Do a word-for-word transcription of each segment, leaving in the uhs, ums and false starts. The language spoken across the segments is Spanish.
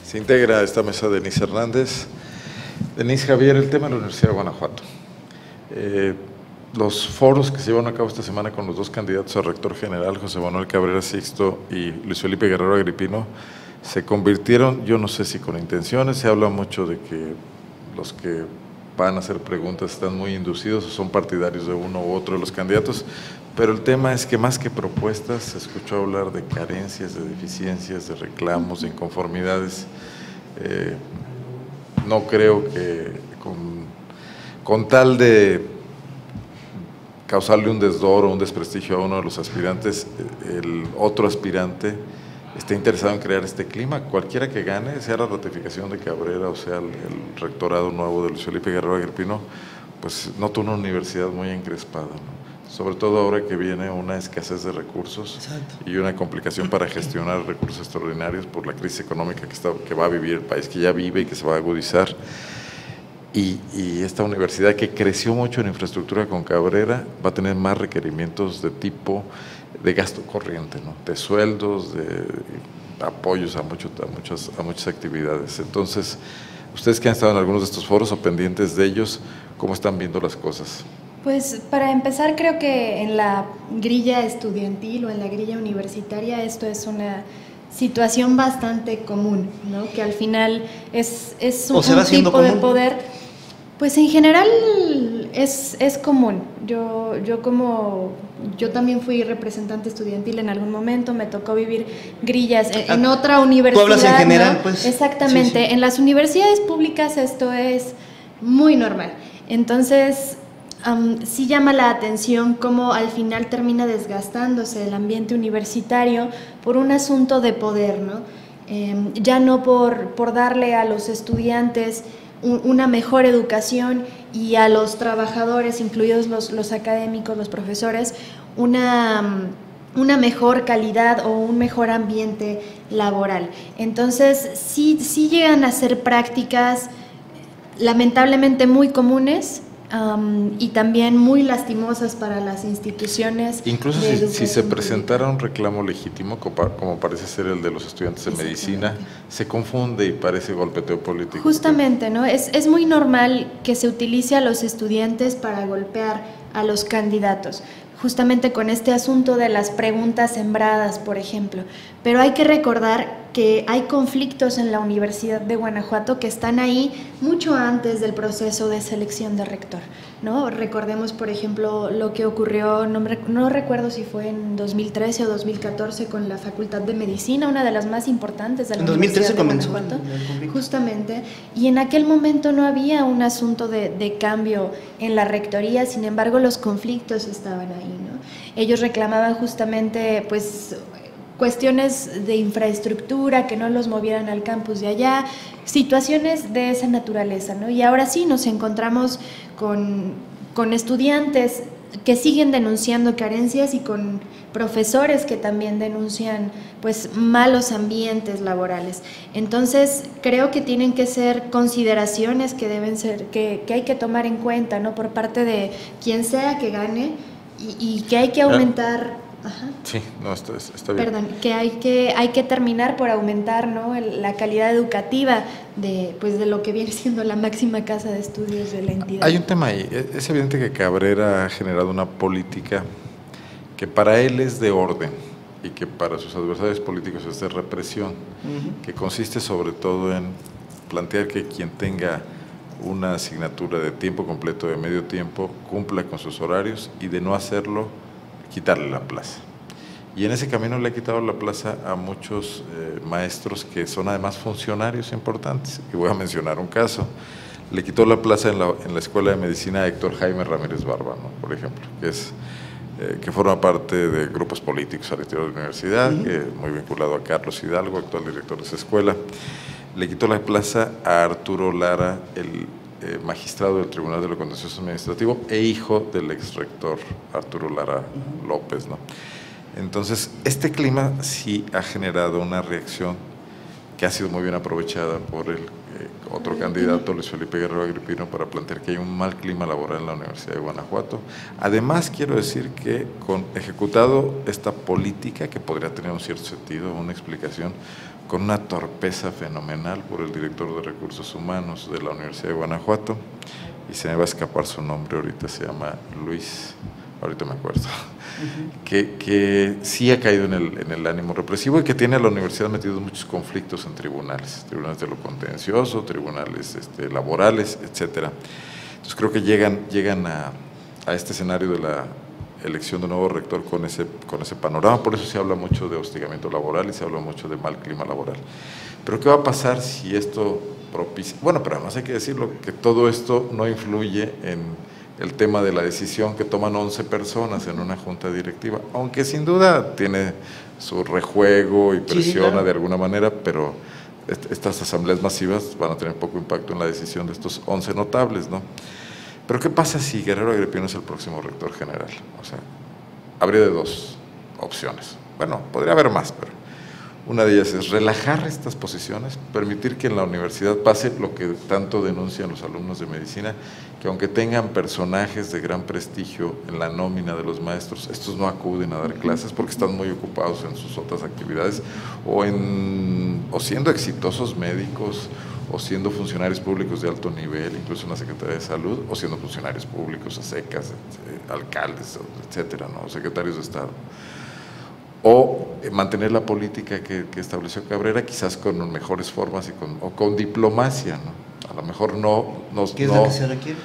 Se integra a esta mesa Denise Hernández. Denise, Javier, el tema de la Universidad de Guanajuato. Eh, los foros que se llevaron a cabo esta semana con los dos candidatos a rector general, José Manuel Cabrera Sixto y Luis Felipe Guerrero Agripino, se convirtieron, yo no sé si con intenciones, se habla mucho de que los que van a hacer preguntas están muy inducidos o son partidarios de uno u otro de los candidatos, pero el tema es que más que propuestas se escuchó hablar de carencias, de deficiencias, de reclamos, de inconformidades. Eh, no creo que con, con tal de causarle un desdoro o un desprestigio a uno de los aspirantes, el otro aspirante esté interesado en crear este clima, cualquiera que gane, sea la ratificación de Cabrera o sea el, el rectorado nuevo de Luis Felipe Guerrero Agripino, pues nota una universidad muy encrespada, ¿no? Sobre todo ahora que viene una escasez de recursos. Exacto. Y una complicación para gestionar recursos extraordinarios por la crisis económica que, está, que va a vivir el país, que ya vive y que se va a agudizar. Y, y esta universidad que creció mucho en infraestructura con Cabrera va a tener más requerimientos de tipo de gasto corriente, ¿no? De sueldos, de apoyos a, mucho, a, muchas, a muchas actividades. Entonces, ustedes que han estado en algunos de estos foros o pendientes de ellos, ¿cómo están viendo las cosas? Pues para empezar, creo que en la grilla estudiantil o en la grilla universitaria esto es una situación bastante común, ¿no? Que al final es, es un, un tipo común de poder, pues en general es, es común. Yo, yo como, yo también fui representante estudiantil en algún momento, me tocó vivir grillas en, en otra universidad. ¿Tú hablas en general, ¿no? pues? Exactamente, sí, sí. En las universidades públicas esto es muy normal. Entonces, Um, sí llama la atención cómo al final termina desgastándose el ambiente universitario por un asunto de poder, ¿no? Eh, ya no por, por darle a los estudiantes un, una mejor educación y a los trabajadores, incluidos los, los académicos, los profesores, una, una mejor calidad o un mejor ambiente laboral. Entonces, sí, sí llegan a ser prácticas lamentablemente muy comunes, Um, y también muy lastimosas para las instituciones. Incluso si, si se presentara un reclamo legítimo, como, como parece ser el de los estudiantes de medicina, se confunde y parece golpeteo político. Justamente, ¿no? Es, es muy normal que se utilice a los estudiantes para golpear a los candidatos, justamente con este asunto de las preguntas sembradas, por ejemplo. Pero hay que recordar que hay conflictos en la Universidad de Guanajuato que están ahí mucho antes del proceso de selección de rector, ¿no? Recordemos, por ejemplo, lo que ocurrió, no, me, no recuerdo si fue en dos mil trece o dos mil catorce con la Facultad de Medicina, una de las más importantes de la en Universidad de Guanajuato. En dos mil trece comenzó. Justamente, y en aquel momento no había un asunto de, de cambio en la rectoría, sin embargo los conflictos estaban ahí, ¿no? Ellos reclamaban justamente, pues, cuestiones de infraestructura, que no los movieran al campus de allá, situaciones de esa naturaleza, ¿no? Y ahora sí nos encontramos con, con estudiantes que siguen denunciando carencias y con profesores que también denuncian, pues, malos ambientes laborales. Entonces, creo que tienen que ser consideraciones que deben ser, que, que hay que tomar en cuenta, ¿no? Por parte de quien sea que gane y, y que hay que aumentar... Ajá. Sí, no, está, está bien. Perdón, que hay que hay que terminar por aumentar, ¿no? El, la calidad educativa de, pues, de lo que viene siendo la máxima casa de estudios de la entidad. Hay un tema ahí. Es evidente que Cabrera ha generado una política que para él es de orden y que para sus adversarios políticos es de represión, uh-huh. Que consiste sobre todo en plantear que quien tenga una asignatura de tiempo completo, de medio tiempo, cumpla con sus horarios, y de no hacerlo, quitarle la plaza. Y en ese camino le ha quitado la plaza a muchos eh, maestros que son además funcionarios importantes. Y voy a mencionar un caso. Le quitó la plaza en la, en la Escuela de Medicina a Héctor Jaime Ramírez Barba, ¿no? Por ejemplo, que, es, eh, que forma parte de grupos políticos al interior de la universidad, uh-huh. Que muy vinculado a Carlos Hidalgo, actual director de esa escuela. Le quitó la plaza a Arturo Lara, el Eh, magistrado del Tribunal de lo Contencioso Administrativo e hijo del ex rector Arturo Lara uh-huh. López, ¿no? Entonces, este clima sí ha generado una reacción que ha sido muy bien aprovechada por el eh, otro uh-huh. candidato, Luis Felipe Guerrero Agripino, para plantear que hay un mal clima laboral en la Universidad de Guanajuato. Además, quiero decir que con ejecutado esta política, que podría tener un cierto sentido, una explicación, con una torpeza fenomenal por el director de Recursos Humanos de la Universidad de Guanajuato, y se me va a escapar su nombre ahorita, se llama Luis, ahorita me acuerdo, uh-huh. que, que sí ha caído en el, en el ánimo represivo y que tiene a la universidad metido en muchos conflictos en tribunales, tribunales de lo contencioso, tribunales este, laborales, etcétera. Entonces creo que llegan, llegan a, a este escenario de la elección de nuevo rector con ese, con ese panorama. Por eso se habla mucho de hostigamiento laboral y se habla mucho de mal clima laboral. Pero ¿qué va a pasar si esto propicia? Bueno, pero además hay que decirlo, que todo esto no influye en el tema de la decisión que toman once personas en una junta directiva, aunque sin duda tiene su rejuego y presiona, sí, sí, claro, de alguna manera, pero estas asambleas masivas van a tener poco impacto en la decisión de estos once notables, ¿no? Pero ¿qué pasa si Guerrero Agripino es el próximo rector general? O sea, habría de dos opciones. Bueno, podría haber más, pero una de ellas es relajar estas posiciones, permitir que en la universidad pase lo que tanto denuncian los alumnos de medicina, que aunque tengan personajes de gran prestigio en la nómina de los maestros, estos no acuden a dar clases porque están muy ocupados en sus otras actividades o, en, o siendo exitosos médicos, o siendo funcionarios públicos de alto nivel, incluso en la Secretaría de Salud, o siendo funcionarios públicos, secas, eh, alcaldes, etcétera, ¿no? Secretarios de Estado. O eh, mantener la política que, que estableció Cabrera, quizás con mejores formas y con, o con diplomacia, ¿no? A lo mejor no, no, ¿Qué es no, lo que se requiere?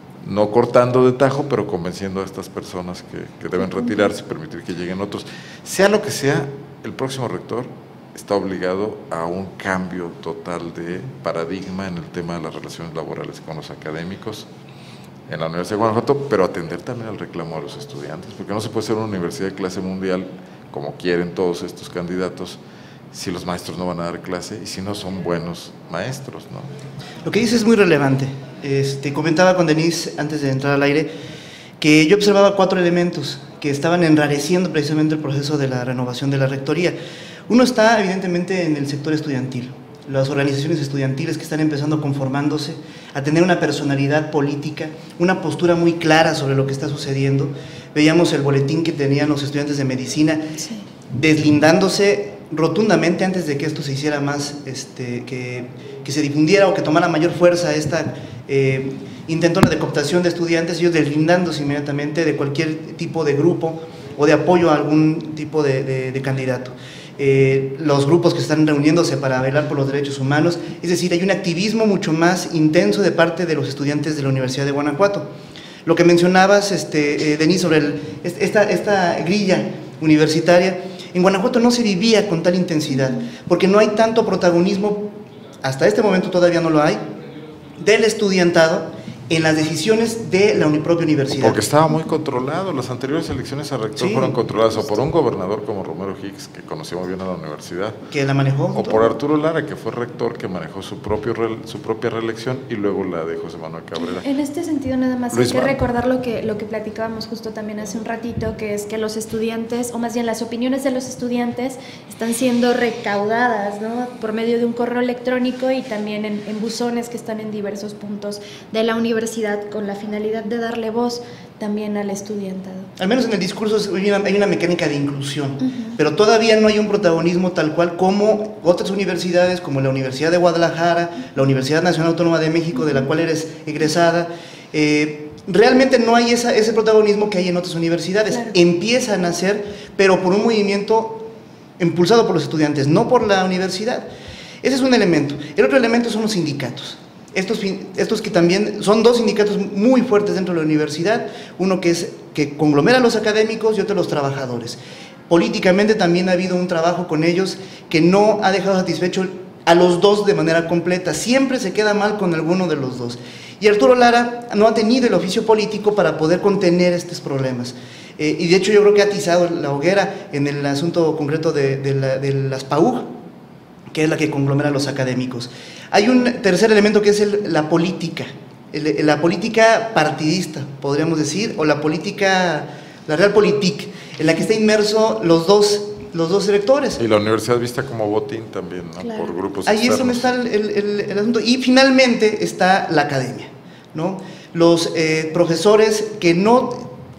No cortando de tajo, pero convenciendo a estas personas que, que deben retirarse y permitir que lleguen otros. Sea lo que sea, el próximo rector está obligado a un cambio total de paradigma en el tema de las relaciones laborales con los académicos en la Universidad de Guanajuato, pero atender también al reclamo de los estudiantes, porque no se puede ser una universidad de clase mundial, como quieren todos estos candidatos, si los maestros no van a dar clase y si no son buenos maestros, ¿no? Lo que dices es muy relevante. Este, comentaba con Denise antes de entrar al aire que yo observaba cuatro elementos que estaban enrareciendo precisamente el proceso de la renovación de la rectoría. Uno está evidentemente en el sector estudiantil, las organizaciones estudiantiles que están empezando conformándose, a tener una personalidad política, una postura muy clara sobre lo que está sucediendo. Veíamos el boletín que tenían los estudiantes de medicina, sí, deslindándose rotundamente antes de que esto se hiciera más, este, que, que se difundiera o que tomara mayor fuerza esta eh, intentona de cooptación de estudiantes, ellos deslindándose inmediatamente de cualquier tipo de grupo o de apoyo a algún tipo de, de, de candidato. Eh, los grupos que están reuniéndose para velar por los derechos humanos, es decir, hay un activismo mucho más intenso de parte de los estudiantes de la Universidad de Guanajuato. Lo que mencionabas, este, eh, Denise, sobre el, esta, esta grilla universitaria, en Guanajuato no se vivía con tal intensidad, porque no hay tanto protagonismo, hasta este momento todavía no lo hay, del estudiantado en las decisiones de la propia universidad. Porque estaba muy controlado, las anteriores elecciones a rector sí, fueron controladas o por un gobernador como Romero Hicks, que conocía muy bien a la universidad. Que la manejó. O por Arturo Lara, que fue rector, que manejó su, propio, su propia reelección, y luego la de José Manuel Cabrera. En este sentido nada más Luis hay que Mar. recordar lo que, lo que platicábamos justo también hace un ratito, que es que los estudiantes, o más bien las opiniones de los estudiantes, están siendo recaudadas, ¿no?, por medio de un correo electrónico y también en, en buzones que están en diversos puntos de la universidad, con la finalidad de darle voz también al estudiantado. Al menos en el discurso hay una, hay una mecánica de inclusión, uh-huh, pero todavía no hay un protagonismo tal cual como otras universidades, como la Universidad de Guadalajara, la Universidad Nacional Autónoma de México, de la cual eres egresada. Eh, realmente no hay esa, ese protagonismo que hay en otras universidades. Claro. Empiezan a nacer, pero por un movimiento impulsado por los estudiantes, no por la universidad. Ese es un elemento. El otro elemento son los sindicatos. Estos, estos que también son dos sindicatos muy fuertes dentro de la universidad, uno que, es, que conglomera a los académicos y otro a los trabajadores. Políticamente también ha habido un trabajo con ellos que no ha dejado satisfecho a los dos de manera completa, siempre se queda mal con alguno de los dos. Y Arturo Lara no ha tenido el oficio político para poder contener estos problemas. Eh, y de hecho yo creo que ha atizado la hoguera en el asunto concreto de, de, la, de las P A U G, que es la que conglomera a los académicos. Hay un tercer elemento que es el, la política, el, la política partidista, podríamos decir, o la política, la realpolitik, en la que está inmerso los dos, los dos rectores. Y la universidad vista como botín también, ¿no? Claro. Por grupos Ahí externos. es donde está el, el, el asunto. Y finalmente está la academia, ¿no? Los eh, profesores que no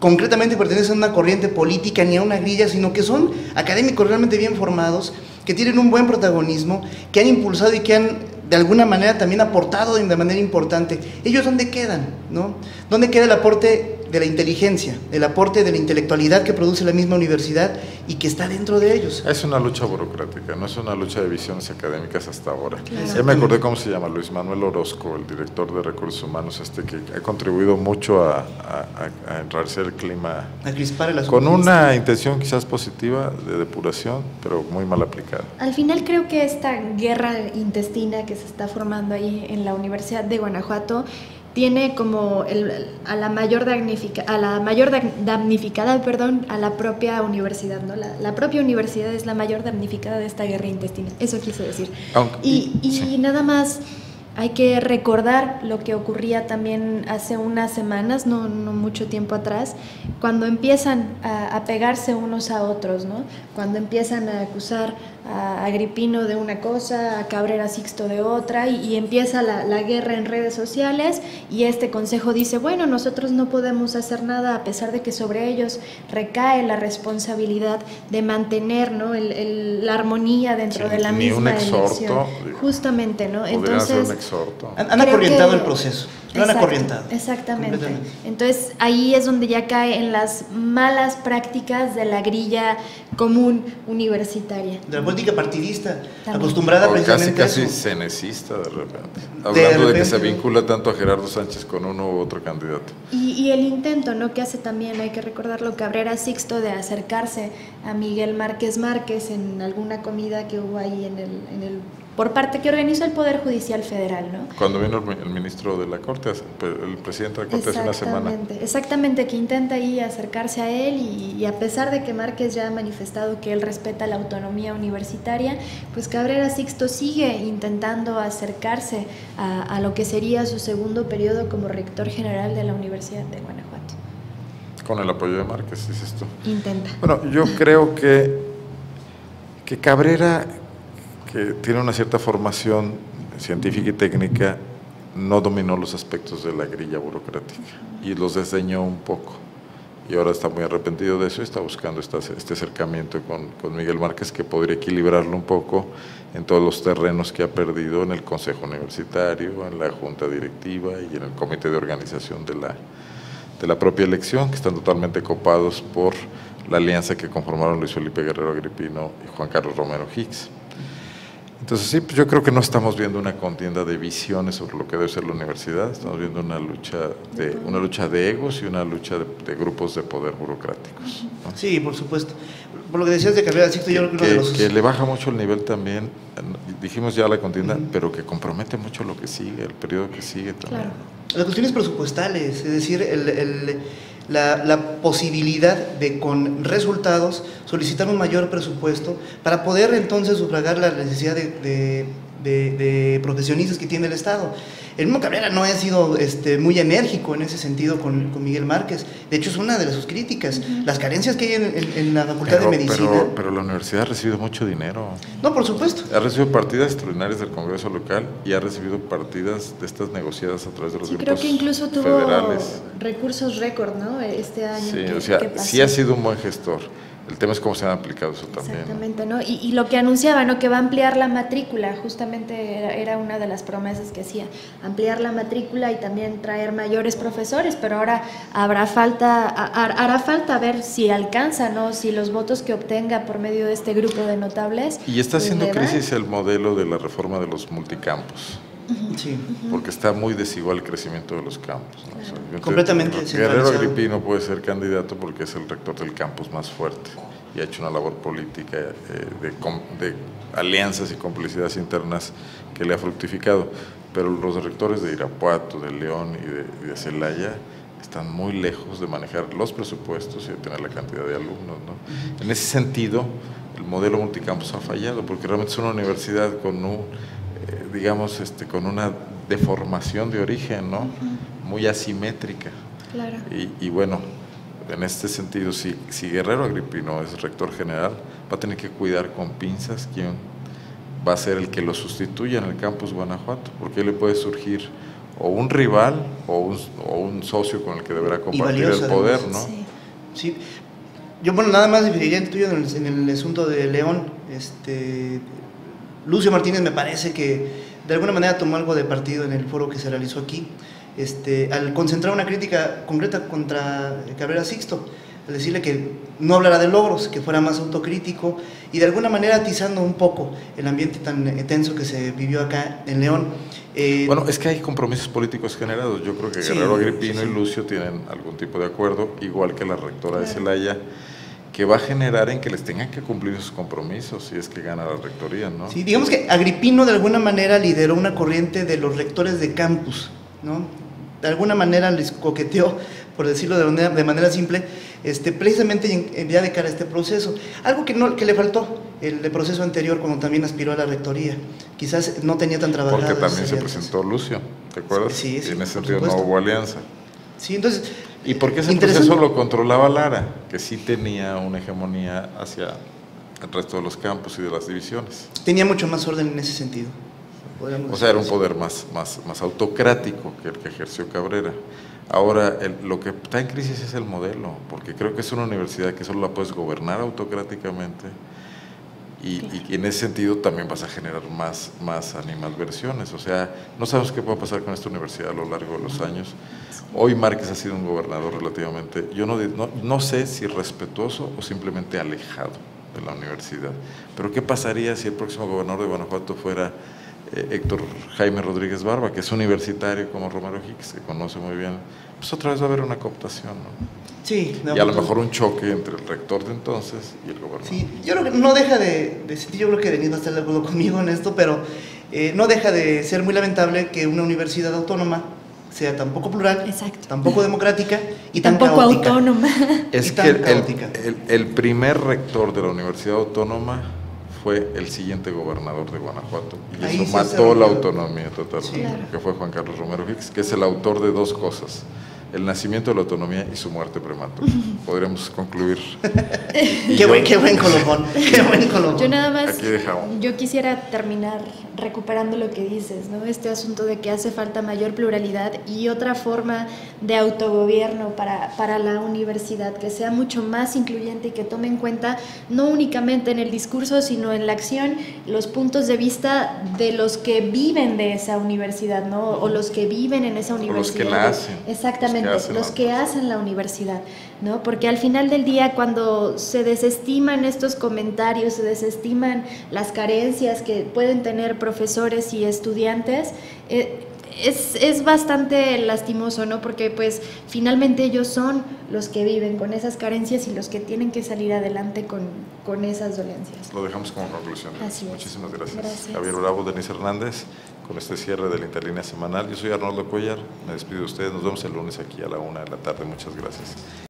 concretamente pertenecen a una corriente política ni a una grilla, sino que son académicos realmente bien formados, que tienen un buen protagonismo, que han impulsado y que han de alguna manera también aportado de manera importante. ¿Ellos dónde quedan? ¿No? ¿Dónde queda el aporte de la inteligencia, el aporte de la intelectualidad que produce la misma universidad y que está dentro de ellos? Es una lucha burocrática, no es una lucha de visiones académicas hasta ahora. Claro. Ya me acordé cómo se llama, Luis Manuel Orozco, el director de Recursos Humanos, este que ha contribuido mucho a, a, a enrarecer el clima, a crispar el con una intención quizás positiva de depuración, pero muy mal aplicada. Al final creo que esta guerra intestina que se está formando ahí en la Universidad de Guanajuato tiene como el, a la mayor damnifica, a la mayor damnificada, perdón, a la propia universidad, ¿no? La, la propia universidad es la mayor damnificada de esta guerra intestina, eso quise decir. Aunque, y y sí. nada más hay que recordar lo que ocurría también hace unas semanas, no, no mucho tiempo atrás, cuando empiezan a, a pegarse unos a otros, ¿no? Cuando empiezan a acusar a Agripino de una cosa, a Cabrera Sixto de otra, y, y empieza la, la guerra en redes sociales, y este consejo dice, bueno, nosotros no podemos hacer nada a pesar de que sobre ellos recae la responsabilidad de mantener, ¿no? el, el, la armonía dentro sí, de la ni misma un exhorto, elección. Justamente, ¿no? Entonces, un exhorto. Han, han acorrientado que, el proceso. Lo han acorrientado. Exactamente. Entonces ahí es donde ya cae en las malas prácticas de la grilla común universitaria. De la política partidista, también. Acostumbrada o precisamente casi, a casi cenecista de repente. Hablando de, repente, de que se vincula tanto a Gerardo Sánchez con uno u otro candidato. Y, y el intento, ¿no? Que hace también, hay que recordarlo, Cabrera Sixto, de acercarse a Miguel Márquez Márquez en alguna comida que hubo ahí en el, en el por parte que organizó el Poder Judicial Federal, ¿no? Cuando vino el, el ministro de la Corte, el presidente de la Corte hace una semana. Exactamente, que intenta ahí acercarse a él y, y a pesar de que Márquez ya ha manifestado que él respeta la autonomía universitaria, pues Cabrera Sixto sigue intentando acercarse a, a lo que sería su segundo periodo como rector general de la Universidad de Guanajuato. Con el apoyo de Márquez, dices tú. Intenta. Bueno, yo creo que, que Cabrera, que tiene una cierta formación científica y técnica, no dominó los aspectos de la grilla burocrática y los desdeñó un poco. Y ahora está muy arrepentido de eso y está buscando esta, este acercamiento con, con Miguel Márquez, que podría equilibrarlo un poco en todos los terrenos que ha perdido en el Consejo Universitario, en la Junta Directiva y en el Comité de Organización de la, de la propia elección, que están totalmente copados por la alianza que conformaron Luis Felipe Guerrero Agripino y Juan Carlos Romero Hicks. Entonces sí, pues yo creo que no estamos viendo una contienda de visiones sobre lo que debe ser la universidad, estamos viendo una lucha de, una lucha de egos y una lucha de, de grupos de poder burocráticos, ¿no? Sí, por supuesto. Por lo que decías de Cabrera Sixto, yo creo que, que, uno de los... que le baja mucho el nivel también, dijimos ya la contienda, uh-huh. pero que compromete mucho lo que sigue, el periodo que sigue también. Claro. Las cuestiones presupuestales, es decir, el... el La, la posibilidad de con resultados solicitar un mayor presupuesto para poder entonces sufragar la necesidad de, de, de, de profesionistas que tiene el Estado. El mismo Cabrera no ha sido este, muy enérgico en ese sentido con, con Miguel Márquez. De hecho, es una de sus críticas. Uh-huh. Las carencias que hay en, en, en la Facultad pero, de Medicina. Pero, pero la universidad ha recibido mucho dinero. No, por supuesto. Ha recibido partidas extraordinarias del Congreso local y ha recibido partidas de estas negociadas a través de los sí, grupos creo que incluso tuvo federales. Recursos récord, ¿no? Este año. Sí, que, o sea, que pasó. sí ha sido un buen gestor. El tema es cómo se han aplicado eso también. Exactamente, ¿no? Y, y lo que anunciaba, ¿no? Que va a ampliar la matrícula, justamente era, era una de las promesas que hacía, ampliar la matrícula y también traer mayores profesores, pero ahora habrá falta, hará falta ver si alcanza, ¿no? Si los votos que obtenga por medio de este grupo de notables. Y está pues, haciendo crisis el modelo de la reforma de los multicampos. Sí. Porque está muy desigual el crecimiento de los campos, ¿no? O sea, yo completamente te, Guerrero Agripino puede ser candidato porque es el rector del campus más fuerte y ha hecho una labor política eh, de, de alianzas y complicidades internas que le ha fructificado, pero los rectores de Irapuato, de León y de, y de Celaya están muy lejos de manejar los presupuestos y de tener la cantidad de alumnos, ¿no? Uh-huh. En ese sentido, el modelo multicampus ha fallado porque realmente es una universidad con un digamos, este, con una deformación de origen, ¿no? Uh-huh. Muy asimétrica. Claro. Y, y bueno, en este sentido, si, si Guerrero Agripino es rector general, va a tener que cuidar con pinzas quién va a ser el que lo sustituya en el campus Guanajuato, porque le puede surgir o un rival o un, o un socio con el que deberá compartir el poder, ¿no? Sí. Sí, yo bueno, nada más diferiría el tuyo en el, en el asunto de León. Este, Lucio Martínez me parece que de alguna manera tomó algo de partido en el foro que se realizó aquí, este, al concentrar una crítica concreta contra Cabrera Sixto, al decirle que no hablara de logros, que fuera más autocrítico y de alguna manera atizando un poco el ambiente tan tenso que se vivió acá en León. Eh, bueno, es que hay compromisos políticos generados. Yo creo que sí, Guerrero Agripino sí. y Lucio tienen algún tipo de acuerdo, igual que la rectora de Celaya, que va a generar en que les tengan que cumplir sus compromisos si es que gana la rectoría, ¿no? Sí, digamos que Agripino de alguna manera lideró una corriente de los rectores de campus, ¿no? De alguna manera les coqueteó, por decirlo de manera, de manera simple, este, precisamente en, en, ya de cara a este proceso. Algo que, no, que le faltó el, el proceso anterior cuando también aspiró a la rectoría. Quizás no tenía tan trabajado. Porque también se presentó Lucio, ¿te acuerdas? Sí, sí, y en ese por sentido supuesto. no hubo alianza. Sí, entonces... ¿Y por qué ese proceso lo controlaba Lara? Que sí tenía una hegemonía hacia el resto de los campos y de las divisiones. Tenía mucho más orden en ese sentido. O sea, era un poder más, más, más autocrático que el que ejerció Cabrera. Ahora, el, lo que está en crisis es el modelo, porque creo que es una universidad que solo la puedes gobernar autocráticamente y, claro. y en ese sentido también vas a generar más, más animadversiones. O sea, no sabemos qué puede pasar con esta universidad a lo largo de los años. Hoy Márquez ha sido un gobernador relativamente, yo no, no, no sé si respetuoso o simplemente alejado de la universidad. Pero ¿qué pasaría si el próximo gobernador de Guanajuato fuera eh, Héctor Jaime Rodríguez Barba, que es universitario como Romero Hicks, que conoce muy bien? Pues otra vez va a haber una cooptación, ¿no? Sí. Y a lo mejor un choque entre el rector de entonces y el gobernador. Sí, yo creo que no deja de, de sentir, yo creo que Denise va a estar de acuerdo conmigo en esto, pero eh, no deja de ser muy lamentable que una universidad autónoma sea tan poco plural, exacto, tan poco democrática y tan tampoco caótica. autónoma. Es que el, el, el primer rector de la Universidad Autónoma fue el siguiente gobernador de Guanajuato y Ahí eso mató la autonomía totalmente, sí, claro. que fue Juan Carlos Romero Hicks, que es el autor de dos cosas: el nacimiento de la autonomía y su muerte prematura. Podríamos concluir. Qué buen, qué buen colofón, qué buen colofón. Yo nada más, Aquí dejamos. Yo quisiera terminar recuperando lo que dices, ¿no? Este asunto de que hace falta mayor pluralidad y otra forma de autogobierno para, para la universidad, que sea mucho más incluyente y que tome en cuenta no únicamente en el discurso, sino en la acción, los puntos de vista de los que viven de esa universidad, ¿no? O los que viven en esa universidad. O los que la hacen. Exactamente. Los que, los que hacen la universidad, ¿no? Porque al final del día, cuando se desestiman estos comentarios, se desestiman las carencias que pueden tener profesores y estudiantes, eh, es, es bastante lastimoso, ¿no? Porque pues finalmente ellos son los que viven con esas carencias y los que tienen que salir adelante con, con esas dolencias. Lo dejamos como conclusión. Así es. Muchísimas gracias. Gracias. Javier Bravo, Denise Hernández, con este cierre de la Interlínea Semanal. Yo soy Arnoldo Cuellar, me despido de ustedes, nos vemos el lunes aquí a la una de la tarde. Muchas gracias.